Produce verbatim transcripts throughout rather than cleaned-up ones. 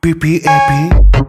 P P A P.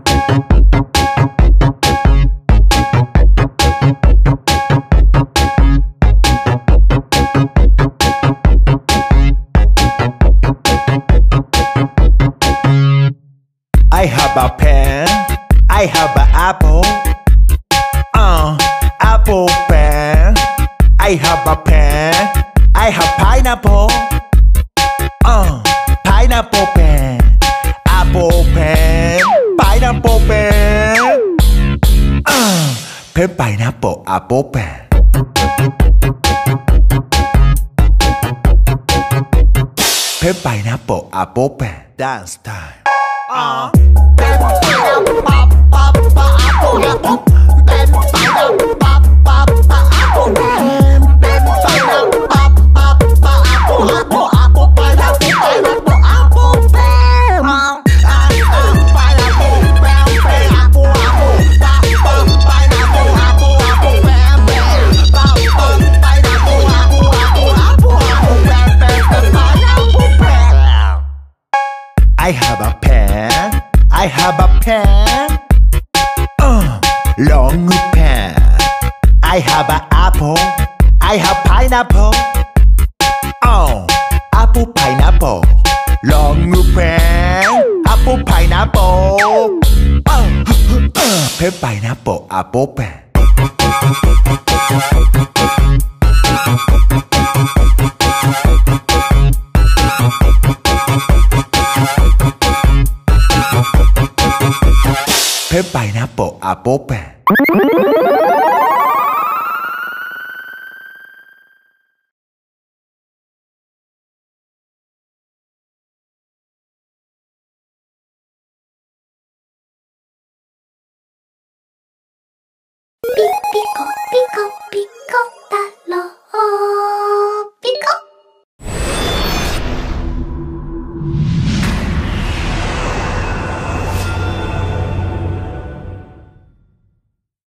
I have a pen, I have an apple, uh, apple pen. I have a pen, I have pineapple, uh, pineapple pen. Apple pen, pineapple pen, uh, pen pineapple apple pen. Pen pineapple apple pen. Dance time. Uh. Pen pineapple pop pop pop apple apple. Pen pineapple pop pop pop apple pen. Pen pineapple pop pop pop apple apple apple pineapple pineapple apple pen. Uh. Pineapple pen pen apple apple pop pop pineapple apple apple pen pen. Pop pop pineapple apple apple apple apple pen pen pen pineapple pen. I have a pen, I have a pen, uh, long pen. I have an apple, I have pineapple, oh, apple pineapple. Long pen, apple pineapple, uh, uh, pen pineapple apple pen. Pen pineapple apple pen.